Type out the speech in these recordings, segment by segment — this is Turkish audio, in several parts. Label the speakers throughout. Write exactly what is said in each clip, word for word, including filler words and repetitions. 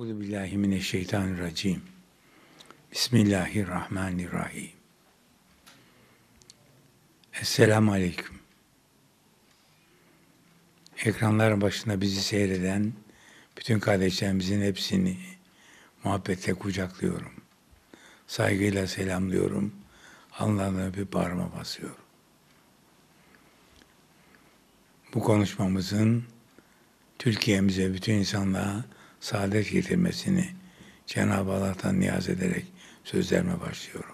Speaker 1: Euzu billahi mineşşeytanirracim. Bismillahirrahmanirrahim. Esselamu aleyküm. Ekranların başında bizi seyreden bütün kardeşlerimizin hepsini muhabbetle kucaklıyorum. Saygıyla selamlıyorum. Alnlarına öpüp bağrıma basıyorum. Bu konuşmamızın Türkiye'mize, bütün insanlığa saadet getirmesini Cenab-ı Allah'tan niyaz ederek sözlerime başlıyorum.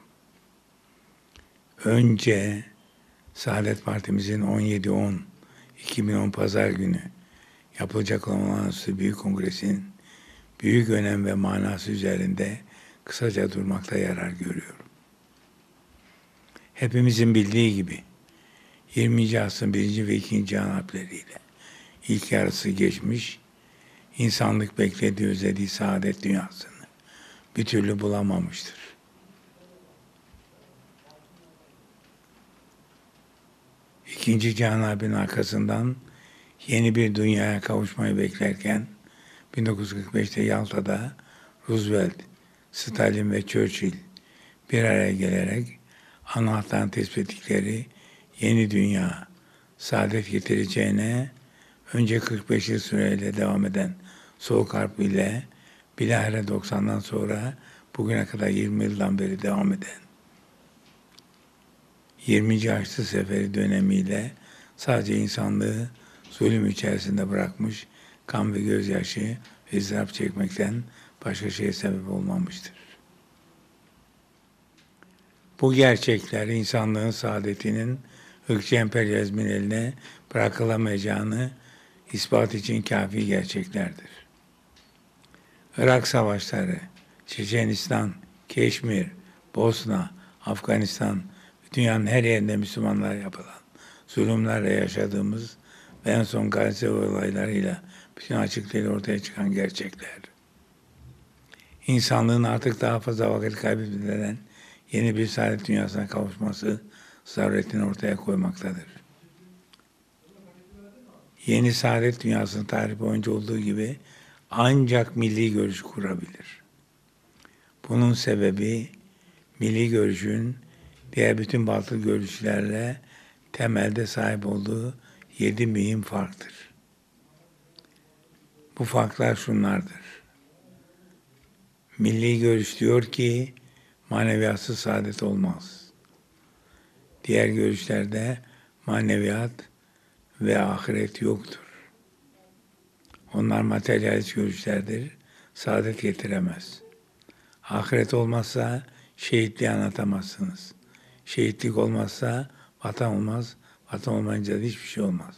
Speaker 1: Önce Saadet Partimizin on yedi on iki bin on Pazar günü yapılacak olan olağanüstü büyük kongresinin büyük önem ve manası üzerinde kısaca durmakta yarar görüyorum. Hepimizin bildiği gibi yirminci asrın birinci ve ikinci Cihan Harpleriyle ilk yarısı geçmiş, insanlık beklediği, özlediği saadet dünyasını bir türlü bulamamıştır. İkinci Cihan Harbi'nin arkasından yeni bir dünyaya kavuşmayı beklerken bin dokuz yüz kırk beşte Yalta'da Roosevelt, Stalin ve Churchill bir araya gelerek anahtarın tespit ettikleri yeni dünya saadet getireceğine önce kırk beş yıl süreyle devam eden Soğuk Harp ile bilahare doksandan sonra bugüne kadar yirmi yıldan beri devam eden yirminci Haçlı Seferi dönemiyle sadece insanlığı zulüm içerisinde bırakmış, kan ve gözyaşı ve ızdırap çekmekten başka şeye sebep olmamıştır. Bu gerçekler insanlığın saadetinin ırkçı emperyalizmin eline bırakılamayacağını ispat için kafi gerçeklerdir. Irak savaşları, Çeçenistan, Keşmir, Bosna, Afganistan, dünyanın her yerinde Müslümanlara yapılan zulümlerle yaşadığımız ve en son Gazze olaylarıyla bütün açıklığıyla ortaya çıkan gerçekler. İnsanlığın artık daha fazla vakit kaybetmeden yeni bir saadet dünyasına kavuşması zaruretini ortaya koymaktadır. Yeni saadet dünyasının tarih boyunca olduğu gibi ancak milli görüş kurabilir. Bunun sebebi milli görüşün diğer bütün batıl görüşlerle temelde sahip olduğu yedi mühim farktır. Bu farklar şunlardır. Milli görüş diyor ki maneviyatsız saadet olmaz. Diğer görüşlerde maneviyat ve ahiret yoktur. Onlar materyalist görüşlerdir, saadet getiremez. Ahiret olmazsa şehitliği anlatamazsınız. Şehitlik olmazsa vatan olmaz, vatan olmayınca da hiçbir şey olmaz.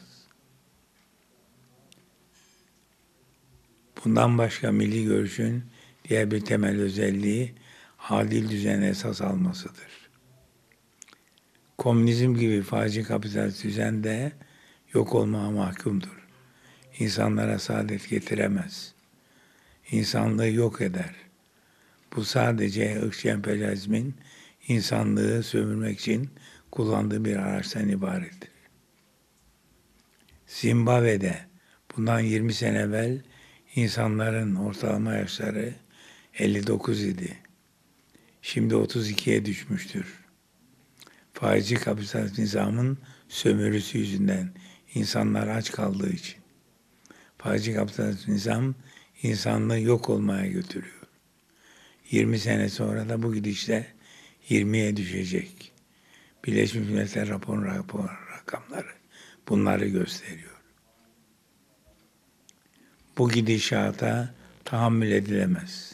Speaker 1: Bundan başka milli görüşün diğer bir temel özelliği adil düzene esas almasıdır. Komünizm gibi faci kapitalist düzen de yok olmaya mahkumdur. İnsanlara saadet getiremez. İnsanlığı yok eder. Bu sadece ırkçı emperyalizmin insanlığı sömürmek için kullandığı bir araçtan ibarettir. Zimbabwe'de bundan yirmi sene evvel insanların ortalama yaşları elli dokuz idi. Şimdi otuz ikiye düşmüştür. Faizci kapitalist nizamın sömürüsü yüzünden insanlar aç kaldığı için. Faizci kapitalist nizam insanlığı yok olmaya götürüyor. yirmi sene sonra da bu gidişle yirmiye düşecek. Birleşmiş Milletler rapor, rapor rakamları bunları gösteriyor. Bu gidişata tahammül edilemez.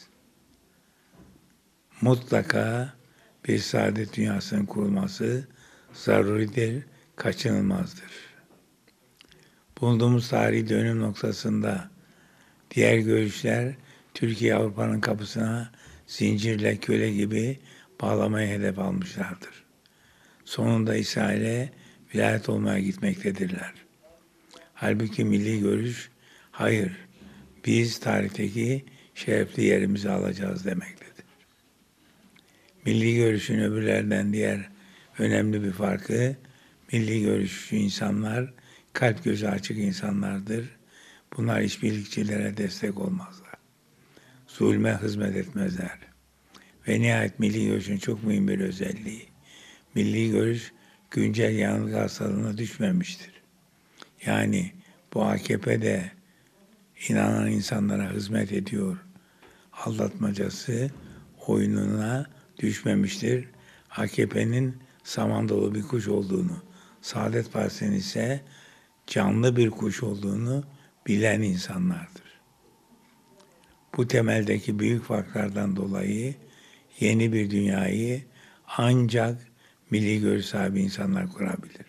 Speaker 1: Mutlaka bir saadet dünyasının kurulması zaruridir, kaçınılmazdır. Bulunduğumuz tarihi dönüm noktasında diğer görüşler Türkiye Avrupa'nın kapısına zincirle köle gibi bağlamayı hedef almışlardır. Sonunda İsrail'e vilayet olmaya gitmektedirler. Halbuki milli görüş, hayır, biz tarihteki şerefli yerimizi alacağız demektedir. Milli görüşün öbürlerden diğer önemli bir farkı, milli görüşçü insanlar kalp gözü açık insanlardır. Bunlar işbirlikçilere destek olmazlar. zulme hizmet etmezler. Ve nihayet milli görüşün çok mühim bir özelliği. Milli görüş güncel yanılgı hastalığına düşmemiştir. Yani bu A K P de inanan insanlara hizmet ediyor aldatmacası oyununa düşmemiştir. A K P'nin saman dolu bir kuş olduğunu, Saadet Partisi'nin ise canlı bir kuş olduğunu bilen insanlardır. Bu temeldeki büyük farklardan dolayı yeni bir dünyayı ancak milli görüş sahibi insanlar kurabilir.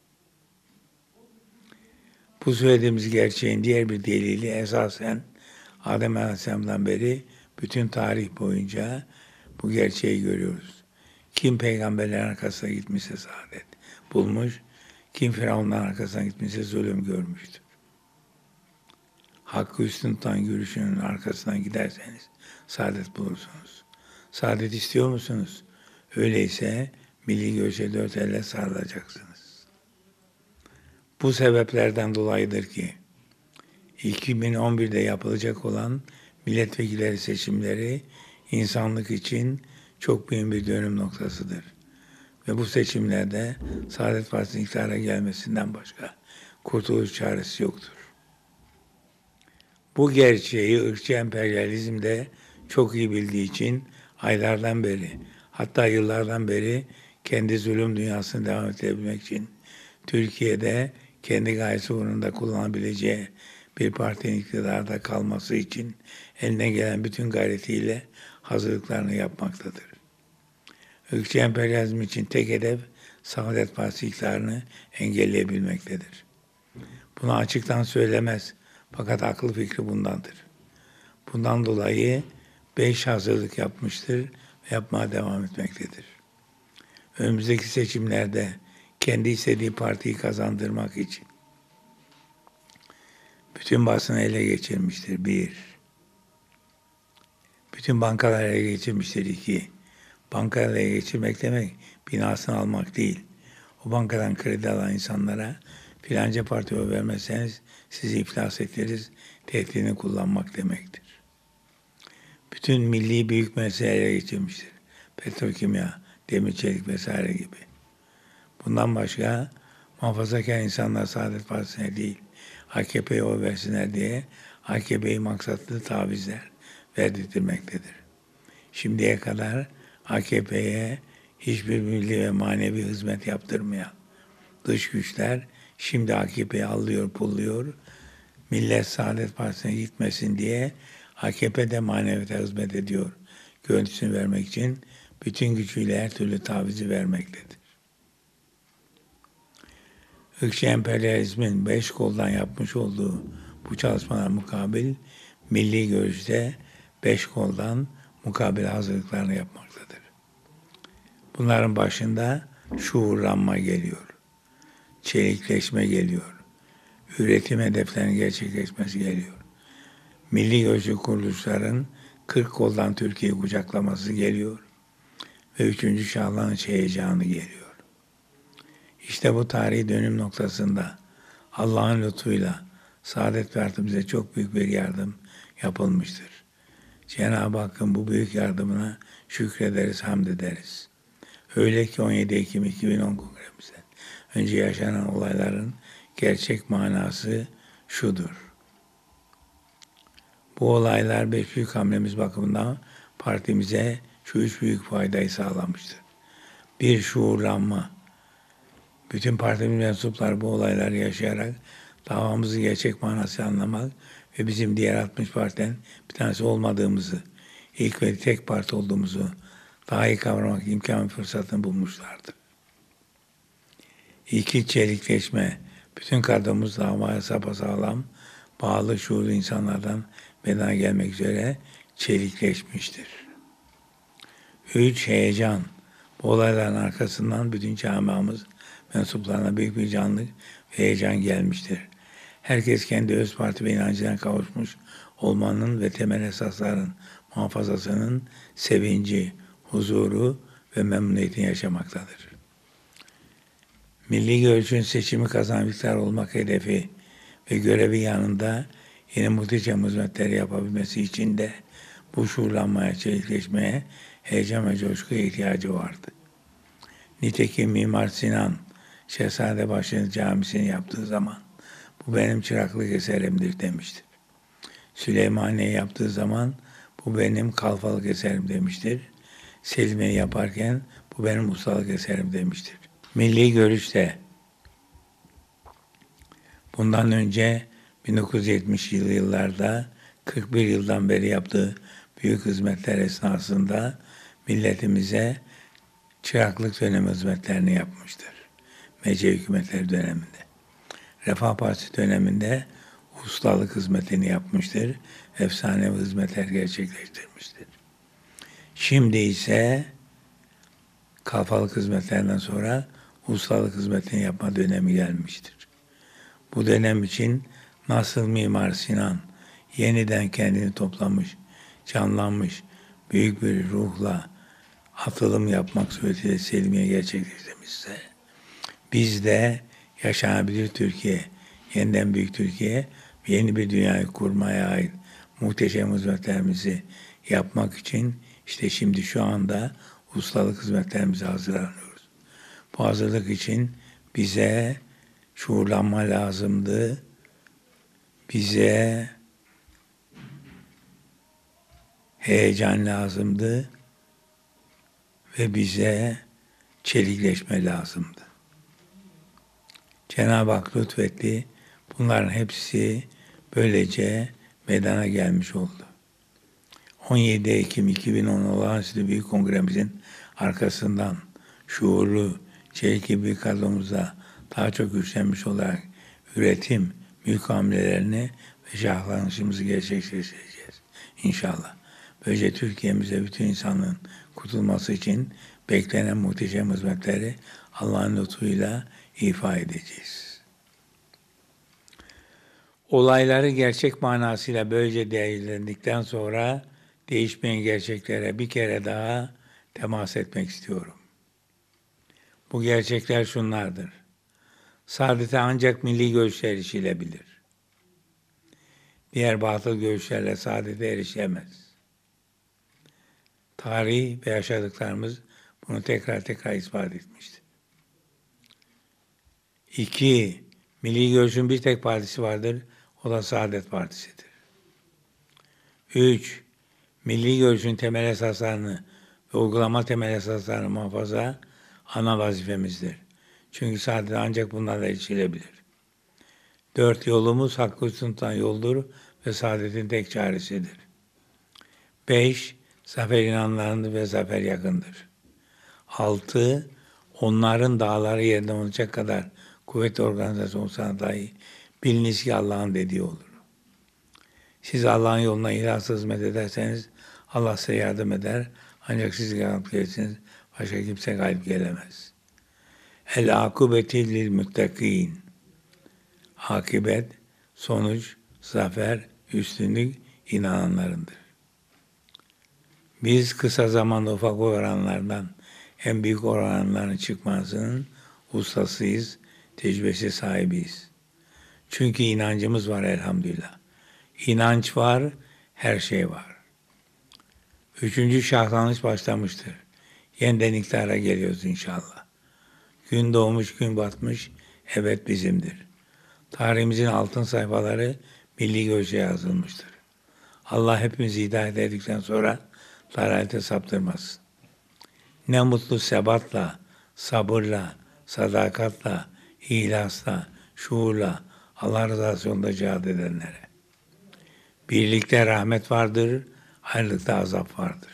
Speaker 1: Bu söylediğimiz gerçeğin diğer bir delili esasen Adem Aleyhisselam'dan beri bütün tarih boyunca bu gerçeği görüyoruz. Kim peygamberlerin arkasına gitmişse saadet bulmuş, kim Firavunların arkasına gitmişse zulüm görmüştür. Hakkı üstün tutan görüşünün arkasından giderseniz saadet bulursunuz. Saadet istiyor musunuz? Öyleyse milli görüşe dört elle sarılacaksınız. Bu sebeplerden dolayıdır ki iki bin on birde yapılacak olan milletvekilleri seçimleri insanlık için çok büyük bir dönüm noktasıdır. Ve bu seçimlerde Saadet Partisi'nin iktidara gelmesinden başka kurtuluş çaresi yoktur. Bu gerçeği ırkçı emperyalizm de çok iyi bildiği için aylardan beri, hatta yıllardan beri kendi zulüm dünyasını devam edebilmek için Türkiye'de kendi gayesi uğrunda kullanabileceği bir partinin iktidarda kalması için eline gelen bütün gayretiyle hazırlıklarını yapmaktadır. Irkçı emperyalizm için tek hedef Saadet Partisi iktidarını engelleyebilmektedir. Bunu açıktan söylemez fakat aklı fikri bundandır. Bundan dolayı beş hazırlık yapmıştır ve yapmaya devam etmektedir. Önümüzdeki seçimlerde kendi istediği partiyi kazandırmak için bütün basını ele geçirmiştir. Bir. Bütün bankaları ele geçirmiştir. İki. Bankaları ele geçirmek demek binasını almak değil. O bankadan kredi alan insanlara filanca partiye oy vermezseniz sizi iflas ettiririz tehdidini kullanmak demektir. Bütün milli büyük meseleleri ele geçirmiştir. Petrokimya, demir çelik vesaire gibi. Bundan başka muhafazakar insanlar Saadet Partisi'ne değil, A K P'ye oy versinler diye A K P'yi maksatlı tavizler verdirtmektedir. Şimdiye kadar A K P'ye hiçbir milli ve manevi hizmet yaptırmayan dış güçler şimdi A K P'yi alıyor, pulluyor. Millet Saadet Partisi'ne gitmesin diye A K P'de maneviyata hizmet ediyor. Görüntüsünü vermek için bütün gücüyle her türlü tavizi vermektedir. Irkçı emperyalizmin beş koldan yapmış olduğu bu çalışmalar mukabil milli görüşte beş koldan mukabil hazırlıklarını yapmaktadır. Bunların başında şuurlanma geliyor, çelikleşme geliyor, üretim hedeflerinin gerçekleşmesi geliyor. Milli görüşçü kuruluşların kırk koldan Türkiye'yi kucaklaması geliyor ve üçüncü Şahlanış heyecanı geliyor. İşte bu tarihi dönüm noktasında Allah'ın lütfuyla Saadet Partimize çok büyük bir yardım yapılmıştır. Cenab-ı Hakk'ın bu büyük yardımına şükrederiz, hamd ederiz. Öyle ki on yedi Ekim iki bin on kongremizden önce yaşanan olayların gerçek manası şudur. Bu olaylar beş büyük hamlemiz bakımından partimize şu üç büyük faydayı sağlamıştır. Bir, şuurlanma. Bütün partimiz mensupları bu olayları yaşayarak davamızı gerçek manası anlamak ve bizim diğer altmış partiden bir tanesi olmadığımızı, ilk ve tek parti olduğumuzu daha iyi kavramak imkan ve fırsatını bulmuşlardır. İki, çelikleşme. Bütün kadromuz davaya sapasağlam, bağlı, şuurlu insanlardan meydana gelmek üzere çelikleşmiştir. Üç, heyecan. Bu olayların arkasından bütün camiamız mensuplarına büyük bir canlılık ve heyecan gelmiştir. Herkes kendi öz parti ve inancına kavuşmuş olmanın ve temel esasların muhafazasının sevinci, huzuru ve memnuniyetini yaşamaktadır. Milli görüşün seçimi kazanmışlar olmak hedefi ve görevi yanında yeni muhteşem hizmetleri yapabilmesi için de Bu şuurlanmaya, çelikleşmeye, heyecan ve coşkuya ihtiyacı vardı. Nitekim Mimar Sinan, Şehzadebaşı Camisi'ni yaptığı zaman, bu benim çıraklık eserimdir demiştir. Süleymaniye yaptığı zaman, bu benim kalfalık eserim demiştir. Selimiye yaparken, bu benim ustalık eserim demiştir. Milli görüşte, bundan önce bin dokuz yüz yetmişli yıllarda kırk bir yıldan beri yaptığı büyük hizmetler esnasında milletimize çıraklık dönemi hizmetlerini yapmıştır. Mece hükümetleri döneminde. Refah Partisi döneminde ustalık hizmetini yapmıştır. Efsanevi hizmetler gerçekleştirmiştir. Şimdi ise kalfalık hizmetlerinden sonra ustalık hizmetini yapma dönemi gelmiştir. Bu dönem için nasıl Mimar Sinan yeniden kendini toplamış, canlanmış, büyük bir ruhla atılım yapmak suretiyle Selimiye gerçekleştirmişse, biz de yaşanabilir Türkiye, yeniden büyük Türkiye, yeni bir dünyayı kurmaya ait muhteşem hizmetlerimizi yapmak için işte şimdi şu anda ustalık hizmetlerimize hazırlanıyoruz. Bu hazırlık için bize şuurlanma lazımdı. Bize heyecan lazımdı ve bize çelikleşme lazımdı. Cenab-ı Hak lütfetti. Bunların hepsi böylece meydana gelmiş oldu. on yedi Ekim iki bin on olağanüstü büyük kongremizin arkasından şuurlu, çelikli bir kadromuzla daha çok güçlenmiş olarak üretim, mülk hamlelerini ve şahlanışımızı gerçekleştireceğiz. İnşallah. Böylece Türkiye'mize bütün insanlığın kurtulması için beklenen muhteşem hizmetleri Allah'ın lütfuyla ifa edeceğiz. Olayları gerçek manasıyla böylece değerlendikten sonra değişmeyen gerçeklere bir kere daha temas etmek istiyorum. Bu gerçekler şunlardır. Saadete ancak milli görüşler erişilebilir. Diğer batıl görüşlerle saadete erişilemez. Tarih ve yaşadıklarımız bunu tekrar tekrar ispat etmiştir. İki, milli görüşün bir tek partisi vardır, o da Saadet Partisi'dir. Üç, milli görüşün temel esaslarını ve uygulama temel esaslarını muhafaza ana vazifemizdir. Çünkü saadet ancak bunlarla erişilebilir. Dört, yolumuz hakkı tutan yoldur ve saadetin tek çaresidir. Beş, zafer inanlarındır ve zafer yakındır. Altı, onların dağları yerine olacak kadar kuvvetli organizasyon olsa dahi biliniz ki Allah'ın dediği olur. Siz Allah'ın yoluna ilahsız hizmet ederseniz Allah size yardım eder. Ancak siz galip gelirsiniz. Başka kimse galip gelemez. El akıbeti lil muttakin. Akibet, sonuç, zafer, üstünlük inananlarındır. Biz kısa zamanda ufak oranlardan en büyük oranların çıkmasının ustasıyız, tecrübesi sahibiyiz. Çünkü inancımız var elhamdülillah. İnanç var, her şey var. Üçüncü şahlanış başlamıştır. Yeniden iktidara geliyoruz inşallah. Gün doğmuş, gün batmış, evet bizimdir. Tarihimizin altın sayfaları milli görüşe yazılmıştır. Allah hepimizi hidayet edildikten sonra dalalete saptırmasın. Ne mutlu sebatla, sabırla, sadakatla, ihlasla, şuurla Allah rızası yolunda cihad edenlere. Birlikte rahmet vardır, ayrılıkta azap vardır.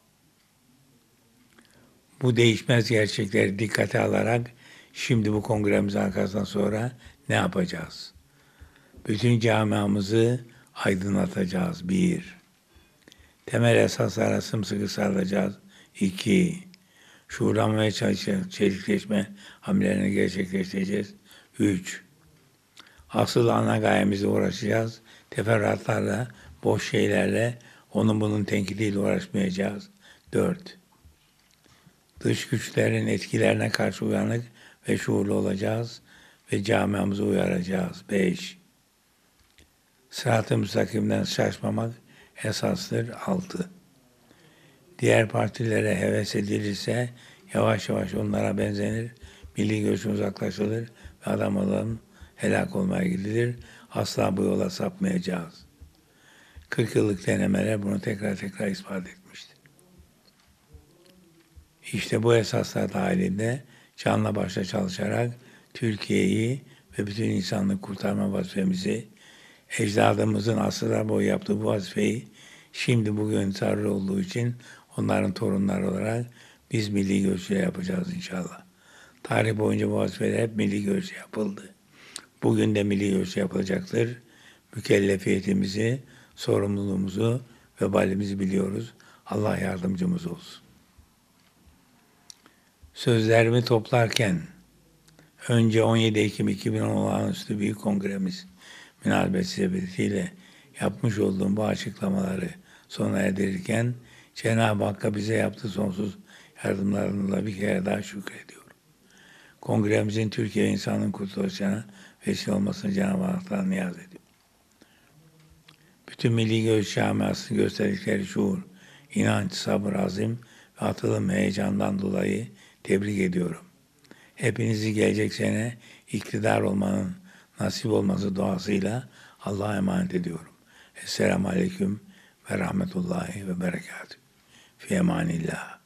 Speaker 1: Bu değişmez gerçekleri dikkate alarak şimdi bu kongremizin arkasından sonra ne yapacağız? Bütün camiamızı aydınlatacağız. Bir, temel esaslara sımsıkı sarılacağız. İki, şuurlanmaya çalışacağız, çelikleşme hamlelerini gerçekleştireceğiz. Üç, asıl ana gayemizle uğraşacağız. Teferruatlarla, boş şeylerle, onun bunun tenkidiyle uğraşmayacağız. Dört, dış güçlerin etkilerine karşı uyanık ve şuurlu olacağız ve camiamızı uyaracağız. Beş, sırat-ı müstakimden şaşmamak, esastır. Altı. Diğer partilere heves edilirse yavaş yavaş onlara benzenir, milli görüşün uzaklaşılır ve adam olan helak olmaya gidilir. Asla bu yola sapmayacağız. kırk yıllık denemeler bunu tekrar tekrar ispat etmiştir. İşte bu esaslar dahilinde canla başla çalışarak Türkiye'yi ve bütün insanlığı kurtarma vazifemizi, ecdadımızın asırlar boyu yaptığı bu vazifeyi şimdi bugün sarı olduğu için onların torunları olarak biz milli görüşle yapacağız inşallah. Tarih boyunca bu vazifeler hep milli görüşle yapıldı. Bugün de milli görüşle yapılacaktır. Mükellefiyetimizi, sorumluluğumuzu, vebalimizi biliyoruz. Allah yardımcımız olsun. Sözlerimi toplarken önce on yedi Ekim iki bin on olağanüstü büyük kongremiz münasebeti sebebiyle yapmış olduğum bu açıklamaları sona erdirirken Cenab-ı Hakk'a bize yaptığı sonsuz yardımlarıyla bir kere daha şükrediyorum. Kongremizin Türkiye insanının kurtuluşuna vesile olmasını Cenab-ı Hak'tan niyaz ediyorum. Bütün milli görüş camiasının gösterdikleri şuur, inanç, sabır, azim ve atılım heyecandan dolayı tebrik ediyorum. Hepinizi gelecek sene iktidar olmanın nasip olması duasıyla Allah'a emanet ediyorum. Esselamu Aleyküm ve Rahmetullahi ve Berekatuhu. Fi emanillah.